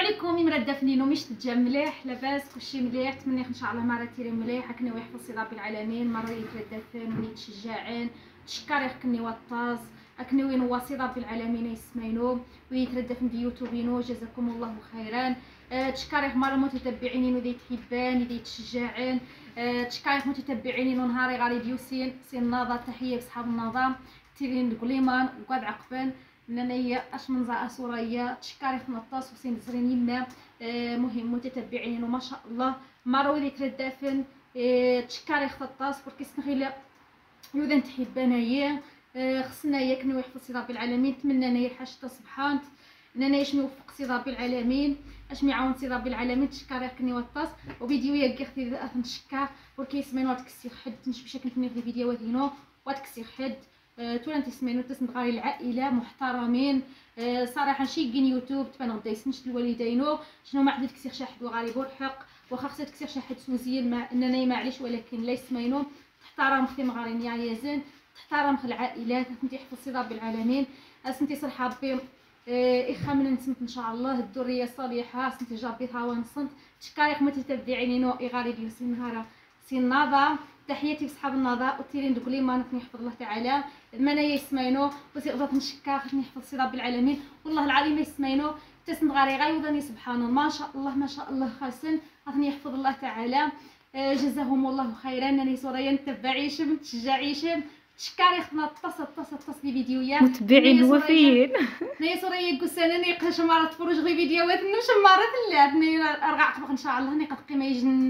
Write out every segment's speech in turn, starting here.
عليكم مراد فنين ومش تجا مليح لاباس كلشي مليح. نتمنى ان شاء الله مره تيري مليح. كني يحفظ ربي العالمين مره يتردفن ويتشجعن تشكر كني وطاز اكني نواصي ربي العالمين يسمينو ويتردفن في يوتيوبينو. جزاكم الله خيرا. تشكر مره متتبعين ودي تحبان ودي تشجعن. تشكر متتبعين نهاري غالي ديوسين سين ناضه تحيه بصحاب النظام تيرين قليمان وقاد عقبان لانايا اش من زعا سوريا تشكاري في نطاس وسين زرين يما. مهم متتبعين وما شاء الله مره ولي تردافن. تشكاري خطاس بركيس نخيلا يودا نتحب انايا. خصنا ياك نوحفظ ربي العالمين. نتمنى انايا الحاجه سبحانت ان انا اش نوفق سي ربي العالمين اش ميعاون سي ربي العالمين. تشكاري كني وطاس وفيديو ياك اختي نشكا بركيس مينو تكسي حد نشبشا كنتني في فيديوهات هنا وتكسي حد تولان تسمعوا تسمع غير العائله محترمين. صراحه شي كين يوتيوب تبان غدا يسنش الوالدينو شنو ما عندك كسير شي حد وغالي برحق واخا خصك تكسير شي حد سوزيان ما اننا معليش ولكن لا يسمعينو تحترم في مغارين يا زين تحترم العائلات. انت حفظي ربي العالمين اسنتي صلحه بي اخا من نسمت ان شاء الله الذريه الصالحه اسنتي جابي هاو نصنت تشكايق متتبعينينو اغاري ديال سي نهار سي النظام. تحياتي بصحاب النظام وتيرين دوكلي ما نحفظ الله تعالى المنايا يسمعينو وتقدر نشكا خصني نحفظ سي ربي العالمين والله العظيم يسمعينو تسن غاري غايوداني سبحان الله ما شاء الله ما شاء الله خاصن خصني يحفظ الله تعالى. جزاهم الله خيرا. انا سوريا نتبعيشم تشجعيشم تشكاري خصنا تصل لي فيديوهات متبعين الوفيين نايا سوريا كوسانا نيقاش مره تفرج غير فيديوهات نمش مره اللعب ارجع عقبك ان شاء الله نيقد قيمه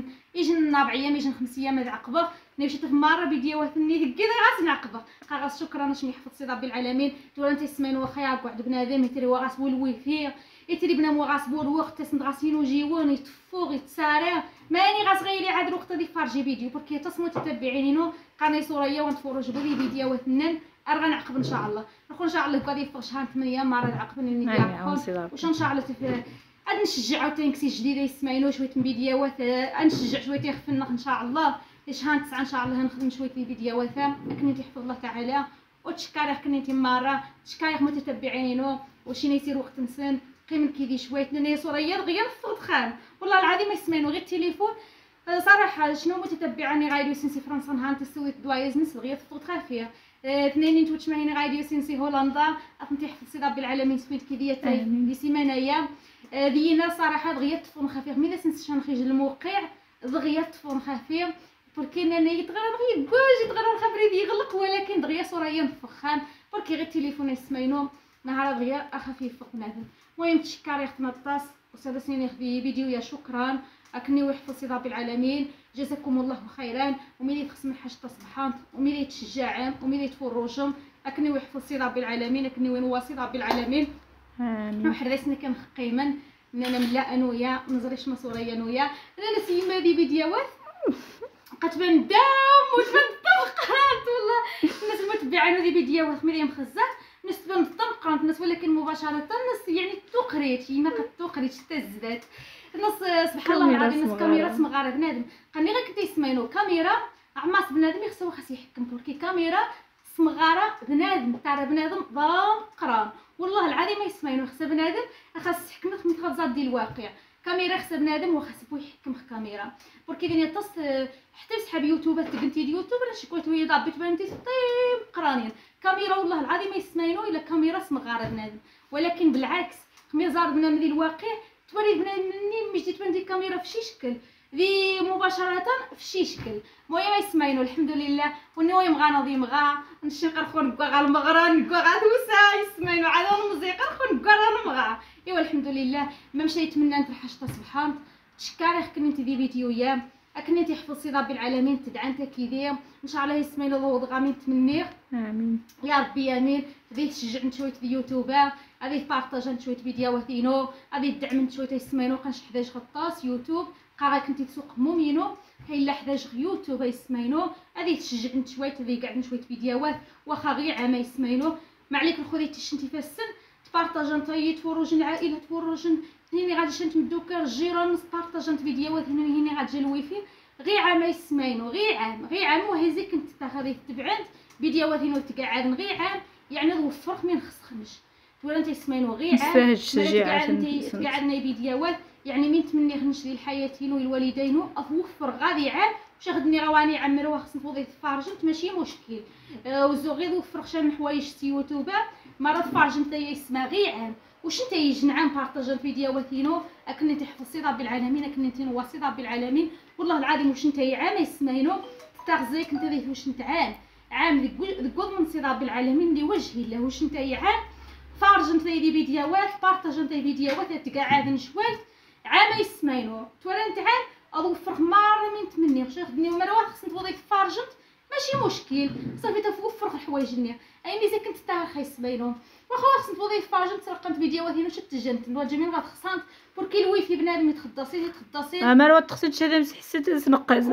يجن 4 ايام يجن 5 ايام عقبه نمشي تفمره فيديوهات ني كذا غاس نعقبه خلاص شكرا باش يحفظ سي ربي العالمين. تولى انت سمين واخا يقعد بنادم يتري وغاس الويفي يتري بنا وغاس الوقت تسند غاسين جيوان يتفوغ يتسارع ماني غاس غيري عاد الوقت دي فرجي فيديو بركي تصمو تتبعينينو قناه سوريا ونتفرج بلي فيديوهات نن ارغا نعقب ان شاء الله نكون ان شاء الله غادي يفرج شهر 8 مره نعقبني نعقب واش ان شاء الله غادي نشجع عاوتاني كسي جديده يسمعينو شويه من فيديوهات نشجع شويه يخفنا ان شاء الله شهر 9 ان شاء الله نخدم شويه في فيديوهات كنتي تحفظ الله تعالى وتشكاري كنتي مره تشكاري متتبعينو وشي يصير وقت نسن قيم كيدي شويه لان سوريا دغيا نفض خان والله العظيم ما يسمعينو غير التليفون. صراحه شنو متتبعاني غايديو سينسي فرنسا نهار تسويت دوايز نس دغيا تفض خافيه. اثنين توتش معيني غايديو سينسي هولندا اخنتي حفظي ربي العالمين سويت كيديا تاي دي سيمانايا دينا صراحه دغيا تفون خفيف مي سنس شنخرج الموقع دغيا تفون خفيف بركي انا يتغرى غير كواج يتغرى الخبري يغلق ولكن دغيا سوريا مفخان بركي غير التليفون يسمعينو نهار دغيا خفيف فوق بنادم. المهم تشكاري اختنا الطاس وساده سنين في فيديو يا شكرا اكني ويحفظ سي ربي العالمين. جزاكم الله خيرا. وملي تخصم حاجه سبحان وملي تشجعهم وملي تفرجهم اكني ويحفظ سي ربي العالمين اكني ونواصي ربي العالمين. امين. وحرسني كنخقيمن انا ملا انويا نزريش مسوريا انويا انا سيما هذه فيديوهات كتبان دام وتبان طبقات والله الناس المتبعين هذه فيديوهات مريم خزاف الناس تبان طبقات الناس ولكن مباشره الناس يعني توقريت ما كتوقريتش حتى الزبات الناس سبحان الله العظيم الناس كاميرا مغاره بنادم قالني غير كنتي يسمعينو كاميرا عماس بنادم يخصو خاص يحكم بركي كاميرا صمغاره بنادم تاع بنادم ضام قران والله العظيم ما يسمعينو خاص بنادم خاص يحكمك من خزات ديال الواقع كاميرا خاص بنادم وخاص بو يحكم كاميرا بركي دنيا تص حتى صحاب يوتيوب تقنتي اليوتيوب ولا شكوت وهي ضابط بنتي طيب قرانين كاميرا والله العظيم ما يسمعينو الا كاميرا صمغاره بنادم ولكن بالعكس خميزار بنادم ديال الواقع توري بنادم مني مش تبان دي الكاميرا في شي شكل ذي مباشره في شي شكل المهم ما يسمعينو الحمد لله ونوي مغا ناضي مغا نشقر خو نكوا غا المغرا نكوا غا دوسا يسمعينو على الموسيقى خو نكوا غا مغا ايوا الحمد لله ما مشى يتمنى انت الحاجه سبحان تشكاري كنتي دي فيديو يا اكني تحفظ سي ربي العالمين تدعى انت كيدير ان شاء الله يسمعينو ضوض غامين تمنيه امين يا ربي امين غادي تشجع شويه في يوتيوبر غادي تبارطاجا شويه فيديوهاتينو غادي تدعم شويه يسمعينو كانش 11 غطاس يوتيوب قا كنتي تسوق مومينو هايلا 11 يوتيوب يسمعينو غادي تشجع شويه غادي قاعد شويه فيديوهات واخا غير عام يسمعينو ما عليك الخدي تشنتي في السن تبارطاجا نتا تفرج العائله تفرج هني غادي شنتمدوك الجيران بارطاجا فيديوهات هني غادي الويفي غير عام يسمعينو غير عام وهزي كنت غادي تبعد فيديوهات هنا تقعد غير عام يعني وفرق من خصخنش ولا انت سمينو غير نستاهل التشجيع قعدنا فيديوهات يعني من تمني غنشري الحياتين والوالدين اوفر غادي عام شاغدني رواني عمروها خصني فوضي تفارجنت ماشي مشكل. وزو غير وفر شي من حوايج في يوتيوب مرات فارجنت هي اسمها غير عام واش انت يجي نعم بارطاج الفيديوهاتينو اكن انت حفظتي ربي العالمين اكن انت نواصي ربي العالمين والله العظيم واش انت عام يسمينو تغزيك انت ذي واش انت عام ذكر من صي ربي العالمين لوجه الله واش انت عام فارجنت لي فيديوهات بارطاجنت لي فيديوهات تقعد شويه عام يسمينو تورا انت عام اوفر مره من تمني واش خدني مروه خصني تفوضي تفارجنت ماشي مشكل صافي توفر الحوايج ليا اي ميزه كنت تاع يسمينو واخا خصني تفوضي تفارجنت ترقمت فيديوهات هنا شت تجنت الجميع غتخسرت بركي الويفي بنادم يتخدصي مروه تخصك تشهد مسحسه تنقز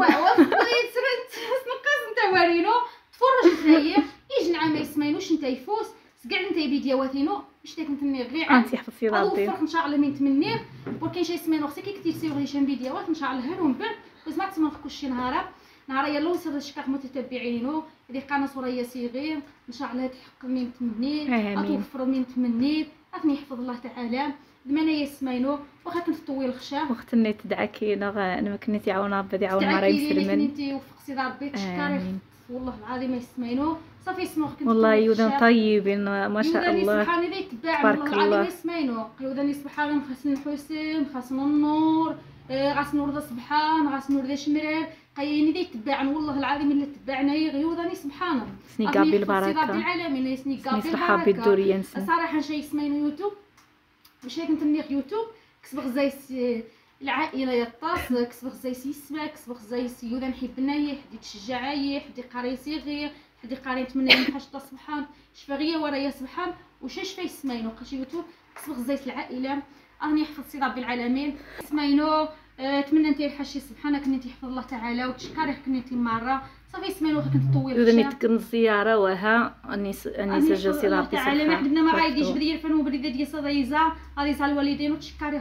تنقز انت ورينو تفرج نتايا يجي نعم يسمينوش انت يفوس كاع انت فيديوهاتينو باش تكنتني غير انت حفظتي ربي ان شاء الله من تمنيه ولكن شي سمين وختي كي كتير لي شي فيديوهات ان شاء الله هانو من بعد بس ما تسمعكوش شي نهار يلا وصل شكاك متتبعينو هذه قناه سوريا صغير ان شاء الله تحقق من تمنيه اتوفر من تمنيه افني يحفظ الله تعالى دمانا يسمينو واخا كنت طويل الخشا وختني تدعكي انا ما كنتي عاونا ربي يعاون مرا يسلمن انت وفقتي ربي تشكري والله العظيم يسمينو صافي يسموك كنت والله يوذن طيبين ما شاء الله سبحان الله يتباع والله العظيم يسمينو يوذن سبحان خاصن الحسين خاصن النور غاس نور ذا سبحان غاس نور ذا شمرير قايني ذي تباعن والله العظيم اللي تباعنا يغيوذني سبحان سنيقابي البركه رب العالمين سنيقابي البركه بالدوريا صراحه شي يسمينو يوتيوب واش كنت نيق يوتيوب كسبغ زي العائله يطاس كسبغ زي يسمع كسبغ زي يوذا نحبنا حدي تشجع حدي قاري صغير حدي قاري نتمنى حاجه سبحان شفاغيه ورايا سبحان وش في سمينو قاش يوتيوب كسبغ زي العائله راني حفظتي ربي العالمين سمينو تمنى انت الحشي سبحانك انت يحفظ الله تعالى وتشكري كنتي مره صافي سمينو كنت طويل اذا نتكن الزياره وها اني سجلتي ربي تعالى ما عندنا ما غايديش بدي الفن وبريده ديال صدايزه غادي يسال الوالدين وتشكري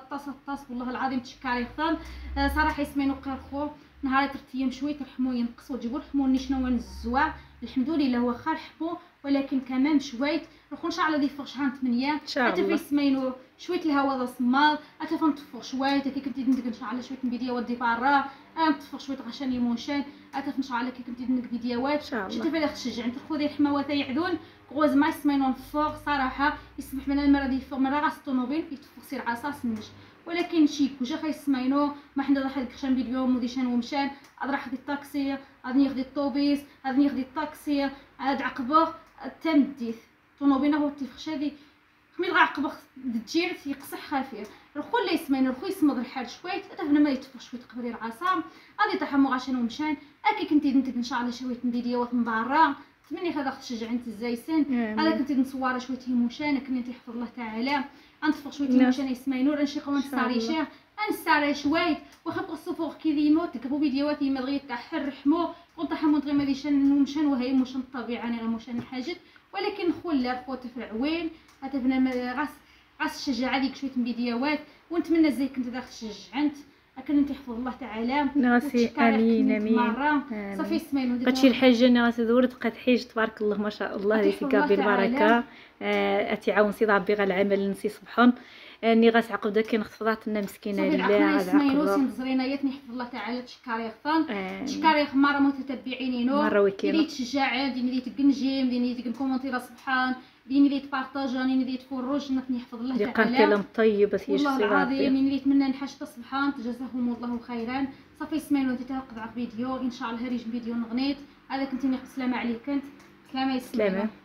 طاس والله العظيم تشكري خطان صراحه سمينو قير خو نهار 3 ايام شويه ترحمو ينقصوا تجيبوا رحموني شنو نزوا الحمد لله واخا رحمو ولكن كمان شويه نكون ان شاء الله دي فوق شهر 8 حتى في سمينو شويه الهواء ذا صمال حتى فنطفق شويه كي كنتي ندير ان شاء الله شويه فيديوهات دي برا نطفق شويه غشان ليمونشان حتى ان شاء الله كي كنتي ندير فيديوهات شتي فيها تشجع انت خذي الحماوات يعدون غوز ما سمينو نفوق صراحه يسمح لنا المره دي فوق مره غاس الطوموبيل يتفق سير عصاص نمش ولكن شي كوجا خايسمينو ما حنا راح نكشان فيديو موديشان ومشان راح دي الطاكسي غادي ناخذ الطوبيس غادي ناخذ الطاكسي عاد عقبه تمديت طوموبيل هو تيفخشادي خمي العقبه تجير يقصح خافير الخو اللي يسمينو الخو يسمض الحال شويه تفنا ما يتفخ شويه قبري العصام غادي طحمو عشان ومشان اكي كنتي نتك ان شاء الله شويه فيديوهات من برا تمني هذا تشجع انت الزايسن هذا كنت نصور شويه هيموشان كنتي يحفظ الله تعالى غنطفق شويه هيموشان يسمينو نشي قوم نستاريشيه نستاري شويه واخا قصفوق كي ديما تكبو فيديوهات يما دغيا تاع رحمو ونطحمو دغيا ما ديشان ومشان وهي موشان الطبيعه انا موشان الحاجات ولكن خولا خوت في العوين هتبنا غاس الشجاعه ديك شويه فيديوهات ونتمنى زي كنت داك تشجعنت لكن انت يحفظ الله تعالى ناسي امين صافي سمينو هادشي الحاجه انا غتدور تبقى تحيج تبارك الله ما شاء الله ريتيكا بالبركه اتعاون سي ربي غا العمل نسي سبحان اني غتعقب داك كاين خفضات لنا مسكينه لله غاد عقبه زرينايات نحفظ الله تعالى تشكاري خطان تشكاري مره متتبعينينو مره وكيله اللي تشجع اللي تكنجيم اللي تكومونتيرا سبحان اللي تبارطاجاني اللي تفرج نحفظ الله تعالى قال كلام طيب بس والله العظيم اللي نتمنى نحشط سبحان جزاهم الله خيرا صافي سمينو تتوقع فيديو ان شاء الله هريج فيديو نغنيت هذا كنت نقول سلامه عليك سلامه.